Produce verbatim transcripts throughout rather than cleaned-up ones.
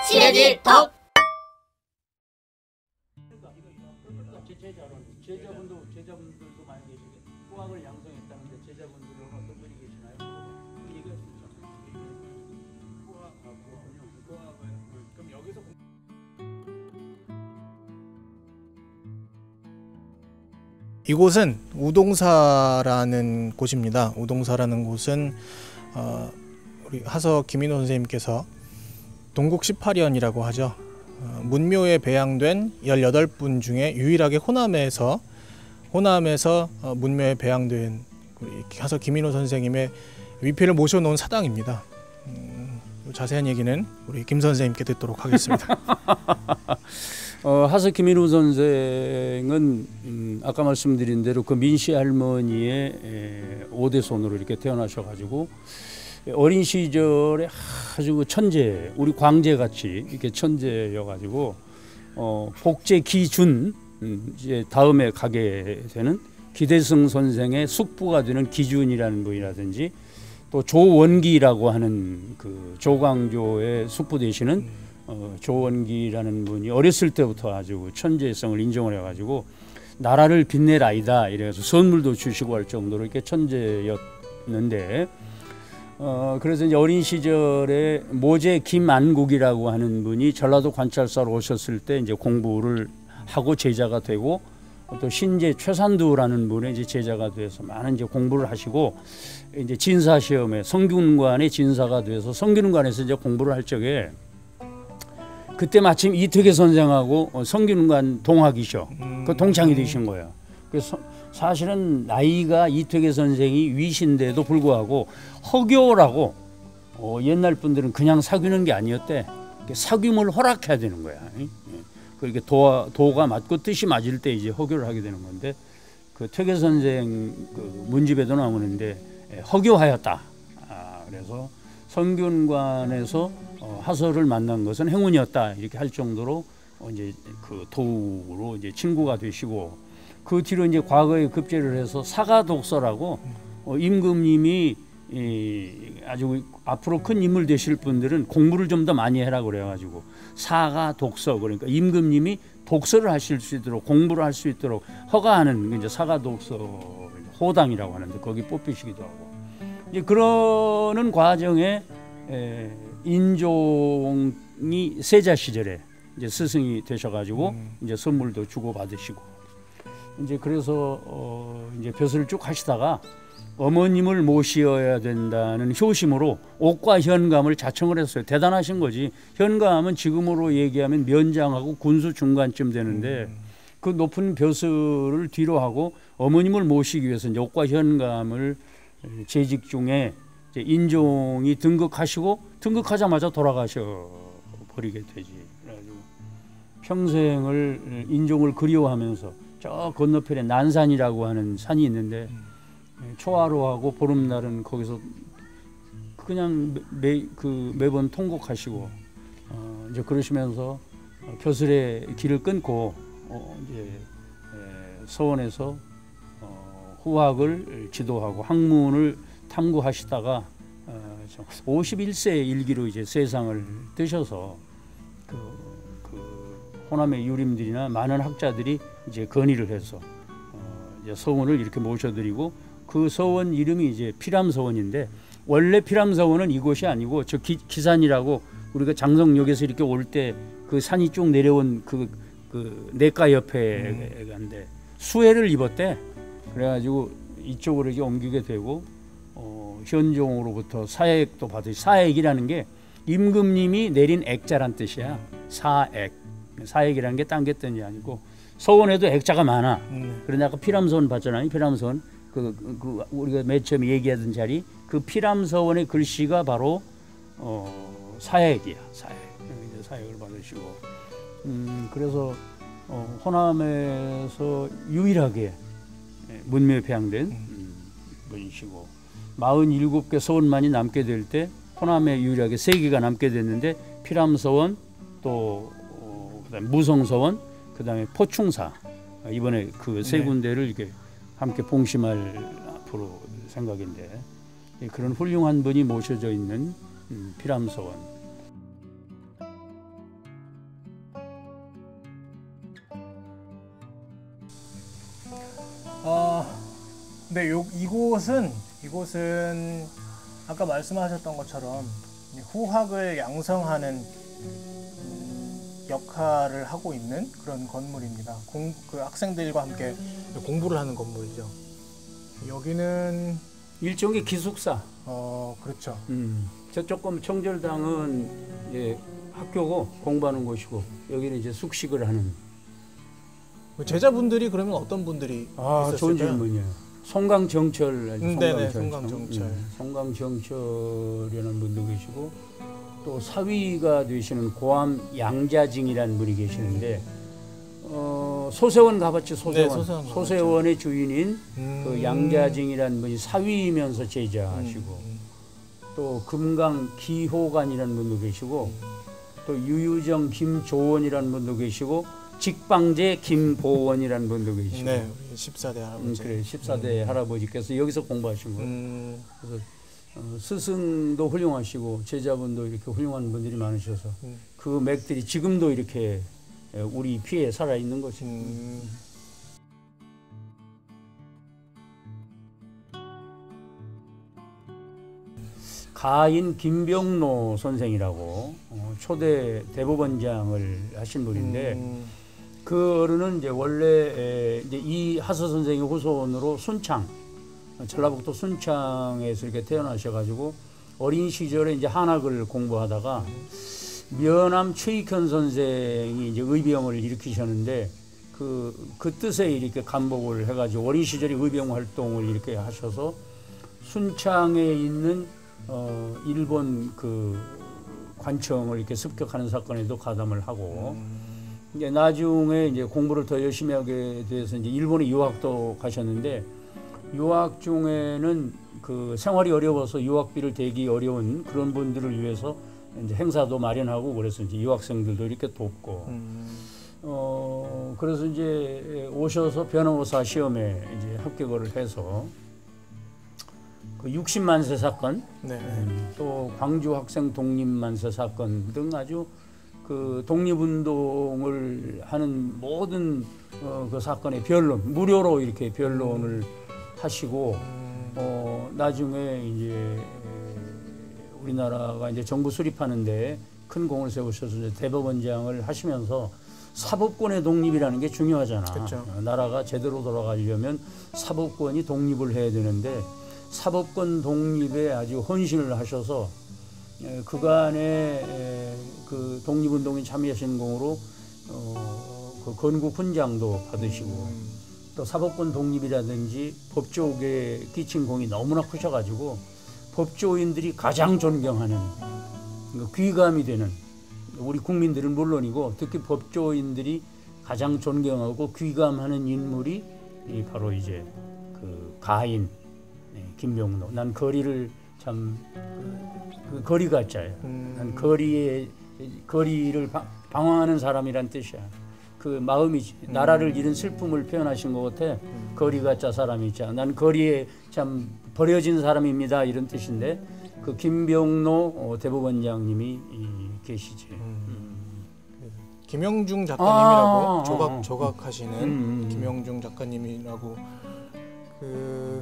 친해질 덕. 제자분도 제자분들도 많이 계시게 후학을 양성했다는데 제자분들은 어떤 분이 계시나요? 그 얘기할 수 있잖아요. 후학하고요. 후학을 그럼 여기서 이곳은 우동사라는 곳입니다. 우동사라는 곳은 어, 우리 하서 김인호 선생님께서 동국 십팔 년이라고 하죠. 어, 문묘에 배양된 열여덟 분 중에 유일하게 호남에서 호남에서 어, 문묘에 배양된 우리 하서 김인호 선생님의 위패를 모셔놓은 사당입니다. 음, 자세한 얘기는 우리 김 선생님께 듣도록 하겠습니다. 어, 하서 김인호 선생은 음, 아까 말씀드린 대로 그 민씨 할머니의 에, 오대손으로 이렇게 태어나셔가지고 어린 시절에 아주 천재, 우리 광재같이 이렇게 천재여가지고 어, 복제 기준 음, 이제 다음에 가게 되는 기대승 선생의 숙부가 되는 기준이라는 분이라든지 또 조원기라고 하는 그 조광조의 숙부 되시는 어, 조원기라는 분이 어렸을 때부터 아주 천재성을 인정을 해가지고 나라를 빛낼 아이다 이래서 선물도 주시고 할 정도로 이렇게 천재였는데 어, 그래서 이제 어린 시절에 모제 김안국이라고 하는 분이 전라도 관찰사로 오셨을 때 이제 공부를 하고 제자가 되고 또 신제 최산두라는 분의 이제 제자가 돼서 많은 이제 공부를 하시고 이제 진사 시험에 성균관의 진사가 돼서 성균관에서 이제 공부를 할 적에 그때 마침 이태계 선생하고 성균관 동학이셔. 음. 그 동창이 되신 거예요. 그래서 사실은 나이가 이태계 선생이 위신데도 불구하고 허교라고 어, 옛날 분들은 그냥 사귀는 게 아니었대. 사귐을 허락해야 되는 거야. 그렇게 도, 도가 맞고 뜻이 맞을 때 이제 허교를 하게 되는 건데 그 퇴계 선생 그 문집에도 나오는데 허교하였다. 아, 그래서 성균관에서 어, 하서를 만난 것은 행운이었다 이렇게 할 정도로 어, 이제 그 도우로 이제 친구가 되시고 그 뒤로 이제 과거에 급제를 해서 사가독서라고 어, 임금님이 이, 아주 앞으로 큰 인물 되실 분들은 공부를 좀 더 많이 해라 그래가지고 사가독서 그러니까 임금님이 독서를 하실 수 있도록 공부를 할 수 있도록 허가하는 이제 사가독서 호당이라고 하는데 거기 뽑히시기도 하고 이제 그러는 과정에 에, 인종이 세자 시절에 이제 스승이 되셔가지고 음. 이제 선물도 주고 받으시고 이제 그래서 어, 이제 벼슬을 쭉 하시다가 어머님을 모시어야 된다는 효심으로 옥과 현감을 자청을 했어요. 대단하신 거지. 현감은 지금으로 얘기하면 면장하고 군수 중간쯤 되는데 음. 그 높은 벼슬을 뒤로 하고 어머님을 모시기 위해서 이제 옥과 현감을 재직 중에 이제 인종이 등극하시고 등극하자마자 돌아가셔 버리게 되지. 그래가지고 평생을 인종을 그리워하면서 저 건너편에 난산이라고 하는 산이 있는데 초하루하고 보름날은 거기서 그냥 매, 그 매번 통곡하시고 어, 이제 그러시면서 벼슬의 길을 끊고 어, 이제 에, 서원에서 어, 후학을 지도하고 학문을 탐구하시다가 어, 오십일 세 일기로 이제 세상을 뜨셔서 그, 그 호남의 유림들이나 많은 학자들이 이제 건의를 해서 어, 이제 서원을 이렇게 모셔드리고 그 서원 이름이 이제 피람서원인데 원래 피람서원은 이곳이 아니고 저 기, 기산이라고 우리가 장성역에서 이렇게 올 때 그 산이 쭉 내려온 그, 그 내과 옆에 간데 수해를 입었대. 그래가지고 이쪽으로 이제 옮기게 되고 어, 현종으로부터 사액도 받으시. 사액이라는 게 임금님이 내린 액자란 뜻이야. 사액. 사액이라는 게 딴 게 뜻이 아니고 서원에도 액자가 많아. 음. 그런데 아까 피람서원 봤잖아요. 피람서원. 그, 그 우리가 맨 처음에 얘기하던 자리 그 피람서원의 글씨가 바로 어, 사액이야. 사액. 이제 사액을 받으시고 음, 그래서 어, 호남에서 유일하게 문묘에 배양된 음, 분이시고 마흔일곱 개 서원만이 남게 될 때 호남에 유일하게 세 개가 남게 됐는데 피람서원 또 어, 그다음에 무성서원 그다음에 포충사 이번에 그 세 군데를 이렇게 함께 봉심할 앞으로 생각인데 그런 훌륭한 분이 모셔져 있는 음, 피람서원. 네, 요, 이곳은 이곳은 아까 말씀하셨던 것처럼 후학을 양성하는 역할을 하고 있는 그런 건물입니다. 공, 그 학생들과 함께 공부를 하는 건물이죠. 여기는 일종의 기숙사. 어 그렇죠. 음. 저쪽 건 청절당은 이제 학교고 공부하는 곳이고 여기는 이제 숙식을 하는. 제자분들이 그러면 어떤 분들이 아, 좋은 있었을까요? 질문이에요. 송강정철, 음, 네네, 송강정철. 음, 송강정철이라는 분도 계시고 또 사위가 되시는 고암 양자징이라는 분이 계시는데 어, 소세원 가봤죠. 소세원. 네, 소세원 가봤죠. 소세원의 주인인 음. 그 양자징이라는 분이 사위이면서 제자하시고 음. 또 금강 기호관이라는 분도 계시고 또 유유정 김조원이라는 분도 계시고 직방제 김보원이라는 분도 계시고 네, 십사 대 할아버지. 음, 그래 십사 대 음. 할아버지께서 여기서 공부하신 거예요. 음. 그래서 어, 스승도 훌륭하시고 제자분도 이렇게 훌륭한 분들이 많으셔서 음. 그 맥들이 지금도 이렇게 우리 피에 살아 있는 거죠. 음. 가인 김병로 선생이라고 어, 초대 대법원장을 하신 분인데 음. 그 어른은 이제 원래 에, 이제 이 하서 선생의 후손으로 순창 전라북도 순창에서 이렇게 태어나셔가지고 어린 시절에 이제 한학을 공부하다가 면암 최익현 선생이 이제 의병을 일으키셨는데 그, 그 뜻에 이렇게 감복을 해가지고 어린 시절에 의병 활동을 이렇게 하셔서 순창에 있는 어, 일본 그 관청을 이렇게 습격하는 사건에도 가담을 하고 음. 이제 나중에 이제 공부를 더 열심히 하게 돼서 이제 일본에 유학도 가셨는데 유학 중에는 그 생활이 어려워서 유학비를 대기 어려운 그런 분들을 위해서 이제 행사도 마련하고 그래서 이제 유학생들도 이렇게 돕고 음. 어 그래서 이제 오셔서 변호사 시험에 이제 합격을 해서 그 육십만세 사건, 네. 음, 또 광주 학생 독립만세 사건 등 아주 그 독립운동을 하는 모든 어, 그 사건의 변론, 무료로 이렇게 변론을 하시고 음. 어, 나중에 이제 우리나라가 이제 정부 수립하는데 큰 공을 세우셔서 이제 대법원장을 하시면서 사법권의 독립이라는 게 중요하잖아. 그쵸. 나라가 제대로 돌아가려면 사법권이 독립을 해야 되는데 사법권 독립에 아주 헌신을 하셔서 그간의 그 독립운동에 참여하신 공으로 어, 그 건국 훈장도 받으시고 음. 또 사법권 독립이라든지 법조계에 끼친 공이 너무나 크셔가지고 법조인들이 가장 존경하는 그 귀감이 되는 우리 국민들은 물론이고 특히 법조인들이 가장 존경하고 귀감하는 인물이 바로 이제 그 가인 김병로. 난 거리를 참 그 거리 가짜예요. 음. 난 거리에 거리를 방, 방황하는 사람이란 뜻이야. 그 마음이지. 음. 나라를 잃은 슬픔을 표현하신 것 같아. 음. 거리 가짜 사람이자. 난 거리에 참 버려진 사람입니다. 이런 뜻인데 그 김병로 어, 대법원장님이 이, 계시지. 음. 음. 김영중 작가님이라고 아, 조각 아, 아. 조각하시는 음, 음. 김영중 작가님이라고 그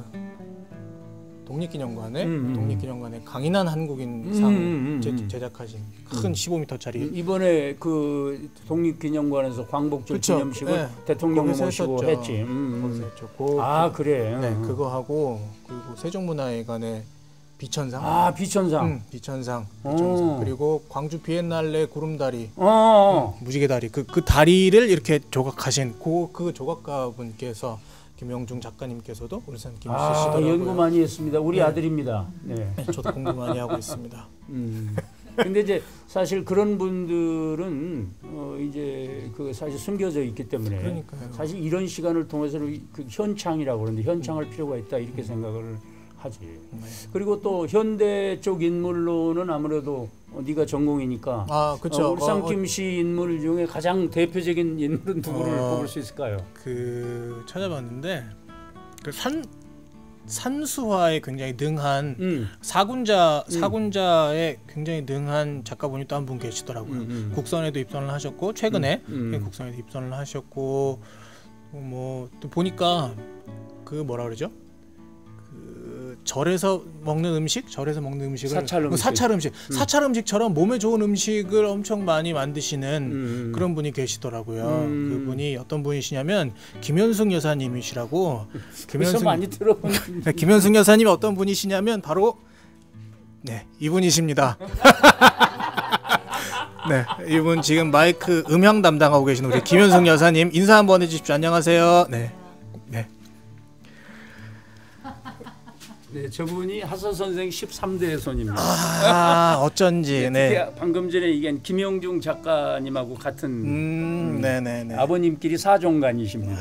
독립기념관에 음, 음. 독립기념관에 강인한 한국인상 음, 음, 음, 제, 음. 제작하신 큰 음. 십오 미터짜리 이번에 그 독립기념관에서 광복절 그쵸. 기념식을 네. 대통령을 거기서 모시고 했었죠. 했지. 음, 거기서 음. 했죠. 그, 아 그래. 네, 음. 그거 하고 그리고 세종문화회관의 비천상, 아 비천상. 음, 비천상, 오. 비천상. 그리고 광주 비엔날레 구름다리, 어. 음, 무지개 다리, 그 그 다리를 이렇게 조각하신 그, 그 조각가분께서 김영중 작가님께서도 울산 아 김씨시더라고요. 연구 많이 했습니다. 우리 네. 아들입니다. 네. 네, 저도 공부 많이 하고 있습니다. 음. 근데 이제 사실 그런 분들은 어 이제 그 사실 숨겨져 있기 때문에 그러니까요. 사실 이런 시간을 통해서 그 현창이라고 그러는데 현창할 필요가 있다 이렇게 생각을 하지. 네. 그리고 또 현대 쪽 인물로는 아무래도 어, 네가 전공이니까 아, 그렇죠. 어, 울산 어, 어, 김씨 인물 중에 가장 대표적인 인물은 누구를 어. 뽑을 수 있을까요? 그 찾아봤는데 그 산 산수화에 굉장히 능한 음. 사군자 음. 사군자에 굉장히 능한 작가분이 또 한 분 계시더라고요. 음, 음. 국선에도 입선을 하셨고 최근에 음, 음. 국선에도 입선을 하셨고 뭐 또 보니까 그 뭐라 그러죠? 절에서 먹는 음식, 절에서 먹는 음식을 사찰 음식, 사찰 음식, 음. 사찰 음식처럼 몸에 좋은 음식을 엄청 많이 만드시는 음. 그런 분이 계시더라고요. 음. 그분이 어떤 분이시냐면 김현숙 여사님이시라고. 김현숙 많이 들어본. 네, 김현숙 여사님이 어떤 분이시냐면 바로 네 이분이십니다. 네, 이분 지금 마이크 음향 담당하고 계신 우리 김현숙 여사님 인사 한번 해주십시오. 안녕하세요. 네, 네. 네, 저분이 하서 선생 십삼 대 손입니다. 아, 어쩐지. 네. 네. 방금 전에 얘기한 김영중 작가님하고 같은 음, 음, 네네네. 아버님끼리 사종간이십니다.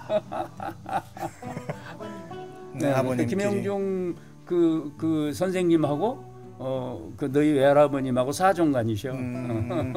네, 네, 아버님끼리. 김영중 그, 그 선생님하고 어, 그 너희 외할아버님하고 사종간이셔. 음.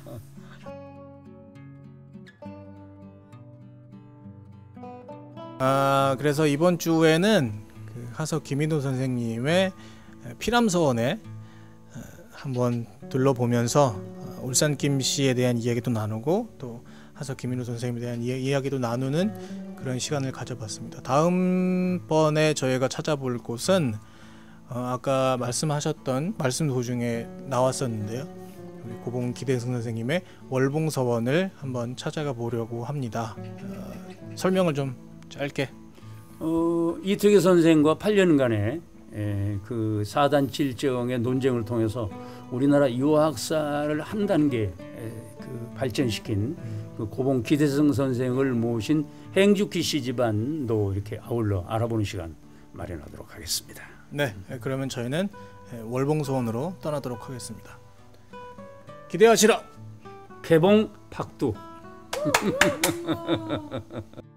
아, 그래서 이번 주에는 그 하서 김인호 선생님의 피람서원에 한번 둘러보면서 울산 김씨에 대한 이야기도 나누고 또 하서 김인호 선생님에 대한 이야기도 나누는 그런 시간을 가져봤습니다. 다음번에 저희가 찾아볼 곳은 어, 아까 말씀하셨던 말씀 도중에 나왔었는데요. 우리 고봉 기대승 선생님의 월봉서원을 한번 찾아가 보려고 합니다. 어, 설명을 좀 짧게. 어, 이태계 선생과 팔 년간의 에, 그 사단칠정의 논쟁을 통해서 우리나라 유학사를 한 단계 에, 그 발전시킨 그 고봉 기대승 선생을 모신 행주기 씨 집안도 이렇게 아울러 알아보는 시간 마련하도록 하겠습니다. 네, 그러면 저희는 월봉서원으로 떠나도록 하겠습니다. 기대하시라. 개봉 박두.